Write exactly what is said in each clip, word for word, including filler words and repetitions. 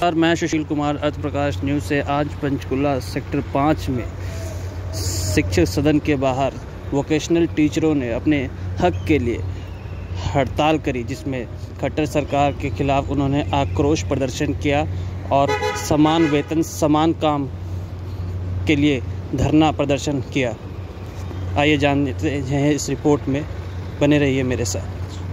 मैं सुशील कुमार अर्थ प्रकाश न्यूज़ से आज पंचकुला सेक्टर पाँच में शिक्षक सदन के बाहर वोकेशनल टीचरों ने अपने हक के लिए हड़ताल करी, जिसमें खट्टर सरकार के खिलाफ उन्होंने आक्रोश प्रदर्शन किया और समान वेतन समान काम के लिए धरना प्रदर्शन किया। आइए जानते हैं इस रिपोर्ट में, बने रहिए मेरे साथ।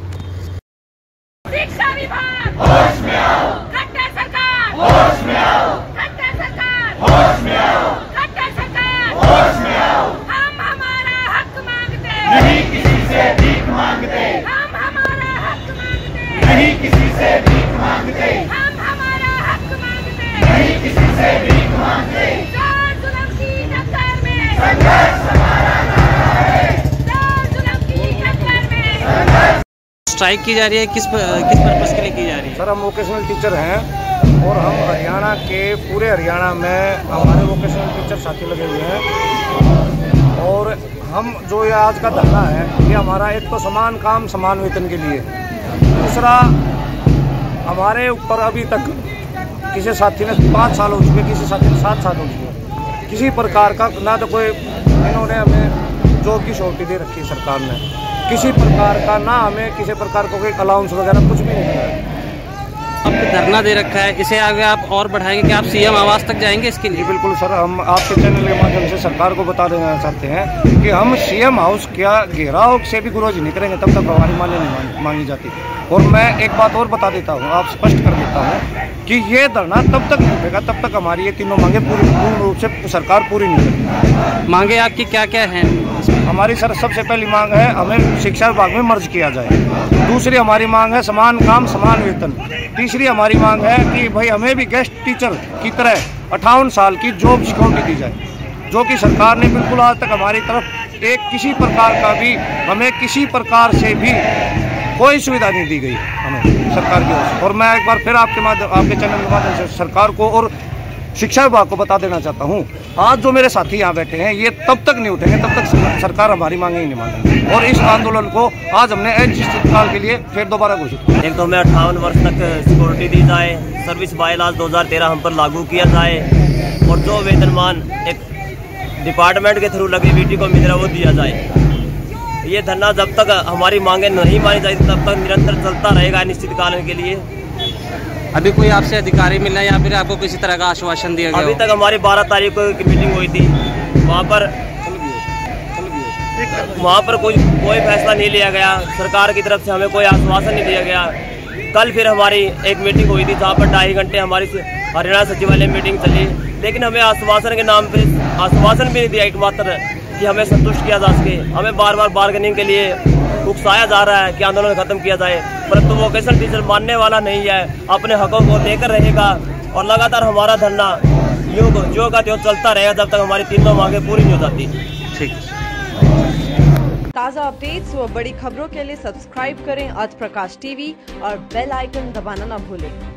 शिक्षा विभाग होश में आओ, खट्टर सरकार होश में आओ, खट्टर सरकार होश में आओ, खट्टर सरकार होश में आओ। हम हमारा हक मांगते नहीं, किसी से भीख मांगते। हम हमारा हक मांगते नहीं, किसी से भीख मांगते। हम हमारा हक मांगते नहीं, किसी से भीख मांगते। जोर जुल्म की टक्कर में संघर्ष हमारा नारा है। जोर जुल्म की टक्कर में संघर्ष। स्ट्राइक की जा रही है, किस किस पर्पस के लिए की जा रही है? सर, हम वोकेशनल टीचर हैं और हम हरियाणा के पूरे हरियाणा में हमारे वोकेशनल टीचर साथी लगे हुए हैं। और हम जो ये आज का धरना है, ये हमारा एक तो समान काम समान वेतन के लिए, दूसरा हमारे ऊपर अभी तक किसी साथी ने पाँच साल हो चुके, किसी साथी ने सात साल हो चुके, किसी प्रकार का ना तो कोई इन्होंने हमें जॉब की छुट्टी दे रखी है सरकार ने, किसी प्रकार का ना हमें किसी प्रकार का कोई अलाउंस वगैरह कुछ भी नहीं मिला है। आपने धरना दे रखा है, इसे आगे आप और बढ़ाएंगे कि आप सीएम आवास तक जाएंगे इसके लिए? बिल्कुल सर, हम आपके चैनल के माध्यम से सरकार को बता देना चाहते हैं कि हम सीएम हाउस क्या घेराव से भी गुरोज नहीं करेंगे तब तक हमारी मांगे नहीं मांगी जाती। और मैं एक बात और बता देता हूँ, आप स्पष्ट कर देता हूँ कि ये धरना तब तक नहीं उठेगा तब तक हमारी ये तीनों मांगे पूरी पूर्ण रूप से सरकार पूरी नहीं करेगी। मांगे आपकी क्या क्या हैं? हमारी सर सबसे पहली मांग है हमें शिक्षा विभाग में मर्ज किया जाए। दूसरी हमारी मांग है समान काम समान वेतन। तीसरी हमारी मांग है कि भाई हमें भी गेस्ट टीचर की तरह अट्ठावन साल की जॉब सिक्योरिटी दी जाए, जो कि सरकार ने बिल्कुल आज तक हमारी तरफ एक किसी प्रकार का भी हमें किसी प्रकार से भी कोई सुविधा नहीं दी गई हमें सरकार की ओर से। और मैं एक बार फिर आपके माध्यम आपके चैनल के माध्यम से सरकार को और शिक्षा विभाग को बता देना चाहता हूँ, आज जो मेरे साथी यहाँ बैठे हैं ये तब तक नहीं उठेंगे तब तक सरकार हमारी मांगे ही नहीं मानेगी। और इस आंदोलन को आज हमने अनिश्चितकाल के लिए फिर दोबारा घोषित किया। एक तो हमें अट्ठावन वर्ष तक सिक्योरिटी दी जाए, सर्विस बायलॉज दो हज़ार तेरह हम पर लागू किया जाए और जो वेतनमान एक डिपार्टमेंट के थ्रू लगी वीटी को मिल रहा वो दिया जाए। ये धरना जब तक हमारी मांगे नहीं मानी जाएगी तब तक निरंतर चलता रहेगा अनिश्चितकाल के लिए। अभी कोई आपसे अधिकारी मिला या फिर आपको किसी तरह का आश्वासन दिया गया? अभी तक हमारी बारह तारीख को एक मीटिंग हुई थी, वहाँ पर वहाँ पर कोई कोई फैसला नहीं लिया गया। सरकार की तरफ से हमें कोई आश्वासन नहीं दिया गया। कल फिर हमारी एक मीटिंग हुई थी जहाँ पर ढाई घंटे हमारी हरियाणा सचिवालय मीटिंग चली, लेकिन हमें आश्वासन के नाम पे आश्वासन भी नहीं दिया एकमात्र कि हमें संतुष्ट किया जा सके। हमें बार बार बार्गेनिंग के लिए उकसाया जा रहा है कि आंदोलन खत्म किया जाए, परंतु वोकेशनल टीचर मानने वाला नहीं है, अपने हकों को लेकर रहेगा और लगातार हमारा धरना यूँ जो का त्यों चलता रहेगा जब तक हमारी तीनों मांगे पूरी नहीं हो जाती। ठीक। ताज़ा अपडेट्स व बड़ी खबरों के लिए सब्सक्राइब करें अर्थ प्रकाश टीवी और बेल आइकन दबाना न भूलें।